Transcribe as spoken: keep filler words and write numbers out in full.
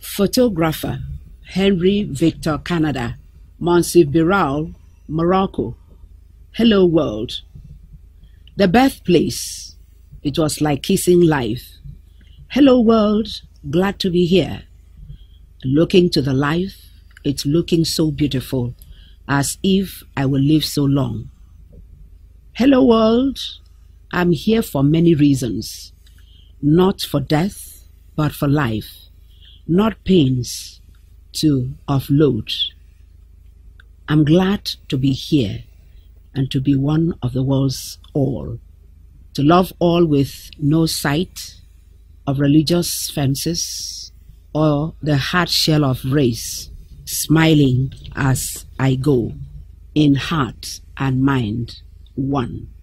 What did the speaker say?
Photographer Henry Victor Canada, Monsibiral, Morocco. Hello world. The birthplace. It was like kissing life. Hello world, glad to be here. Looking to the life, it's looking so beautiful, as if I will live so long. Hello world, I'm here for many reasons. Not for death, but for life. Not pains to offload. I'm glad to be here and to be one of the world's all. To love all with no sight of religious fences or the hard shell of race, smiling as I go, in heart and mind one.